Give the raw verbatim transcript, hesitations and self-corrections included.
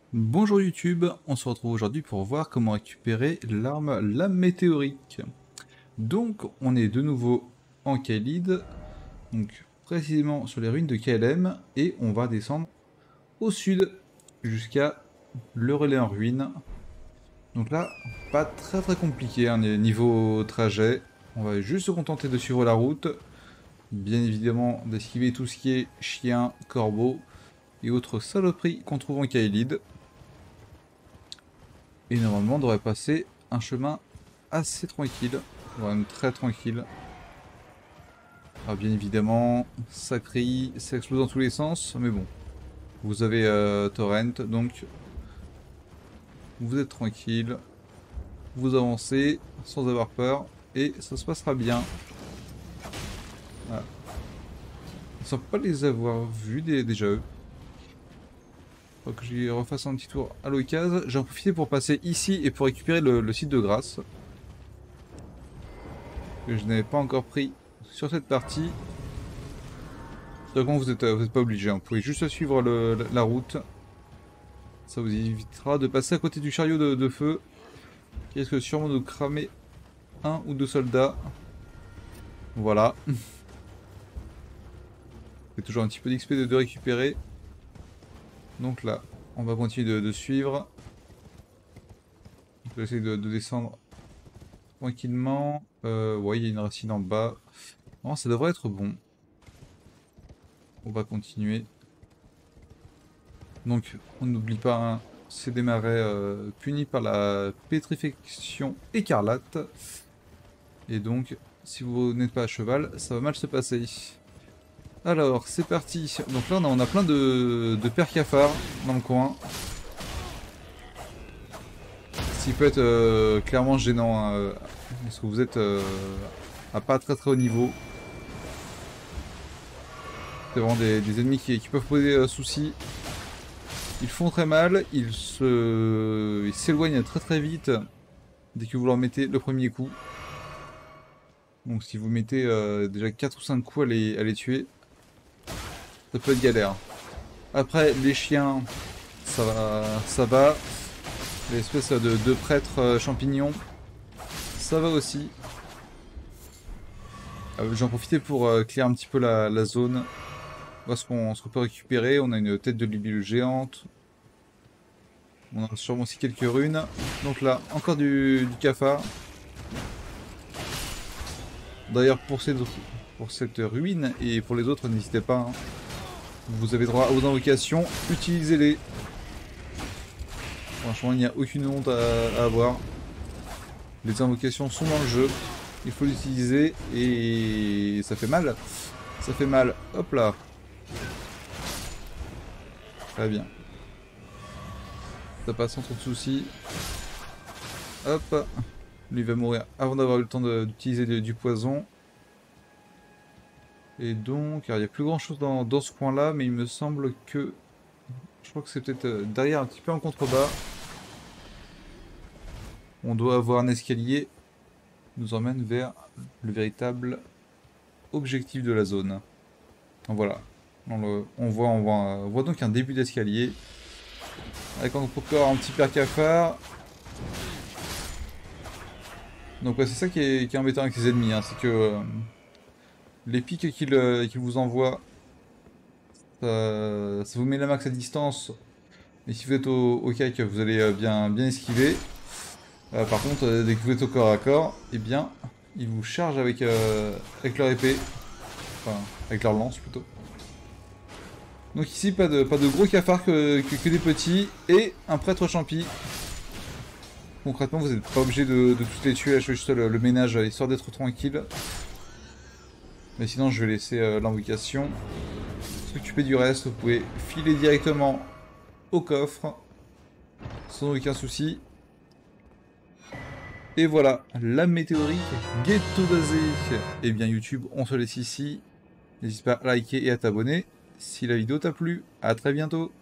Bonjour YouTube, on se retrouve aujourd'hui pour voir comment récupérer l'arme lame météorique. Donc on est de nouveau en Caelid, donc précisément sur les ruines de K L M, et on va descendre au sud jusqu'à le relais en ruine. Donc là, pas très très compliqué hein, niveau trajet, on va juste se contenter de suivre la route, bien évidemment d'esquiver tout ce qui est chien, corbeau et autres saloperies qu'on trouve en Caelid. Et normalement, on devrait passer un chemin assez tranquille, voire même très tranquille. Alors bien évidemment, ça crie, ça explose dans tous les sens, mais bon. Vous avez euh, Torrent, donc vous êtes tranquille, vous avancez sans avoir peur, et ça se passera bien. Voilà. Il ne semble pas les avoir vus des, déjà eux. Faut que j'y refasse un petit tour à l'occasion. J'en profite pour passer ici et pour récupérer le, le site de grâce. Que je n'avais pas encore pris sur cette partie. Donc vous n'êtes vous êtes pas obligé, hein. Vous pouvez juste suivre le, la, la route. Ça vous évitera de passer à côté du chariot de, de feu. Qui risque sûrement de cramer un ou deux soldats. Voilà. C'est toujours un petit peu d'X P de, de récupérer. Donc là, on va continuer de, de suivre. Je vais essayer de, de descendre tranquillement. Euh, ouais, il y a une racine en bas. Non, ça devrait être bon. On va continuer. Donc, on n'oublie pas, hein, c'est des marais euh, punis par la pétrification écarlate. Et donc, si vous n'êtes pas à cheval, ça va mal se passer. Alors, c'est parti. Donc là, on a, on a plein de, de pères cafards dans le coin. Ce qui peut être euh, clairement gênant, hein, parce que vous êtes euh, à pas très très haut niveau. C'est vraiment des, des ennemis qui, qui peuvent poser euh, souci. Ils font très mal, ils se, ils s'éloignent très très vite dès que vous leur mettez le premier coup. Donc si vous mettez euh, déjà quatre ou cinq coups à les, à les tuer, ça peut être galère. Après les chiens, ça va, ça va. L'espèce de, de prêtre euh, champignon, ça va aussi. Euh, J'en profitais pour euh, clear un petit peu la, la zone. Voir ce qu'on peut récupérer. On a une tête de libellule géante. On a sûrement aussi quelques runes. Donc là, encore du, du cafard. D'ailleurs, pour cette, pour cette ruine et pour les autres, n'hésitez pas. Hein. Vous avez droit aux invocations. Utilisez-les. Franchement, il n'y a aucune honte à, à avoir. Les invocations sont dans le jeu. Il faut l'utiliser et ça fait mal. Ça fait mal. Hop là. Très bien. Ça passe sans trop de soucis. Hop. Lui va mourir avant d'avoir eu le temps d'utiliser du poison. Et donc, il n'y a plus grand chose dans, dans ce coin là, mais il me semble que... Je crois que c'est peut-être derrière un petit peu en contrebas. On doit avoir un escalier qui nous emmène vers le véritable objectif de la zone. Donc voilà. On, le, on, voit, on, voit, on voit donc un début d'escalier. Avec encore un petit père cafard. Donc ouais, c'est ça qui est, qui est embêtant avec les ennemis, hein, c'est que euh, les pics qu'ils euh, qu'ils vous envoient, ça, ça vous met la max à distance. Mais si vous êtes au, au cac, vous allez euh, bien, bien esquiver. Euh, par contre, euh, dès que vous êtes au corps à corps, eh bien, ils vous chargent avec, euh, avec leur épée. Enfin, avec leur lance plutôt. Donc ici, pas de, pas de gros cafards que, que, que des petits. Et un prêtre champi. Concrètement, vous n'êtes pas obligé de, de tous les tuer, je fais juste le, le ménage, histoire d'être tranquille. Mais sinon, je vais laisser euh, l'invocation s'occuper du reste. Vous pouvez filer directement au coffre, sans aucun souci. Et voilà, la météorique ghetto basée. Et bien YouTube, on se laisse ici. N'hésite pas à liker et à t'abonner si la vidéo t'a plu. A très bientôt.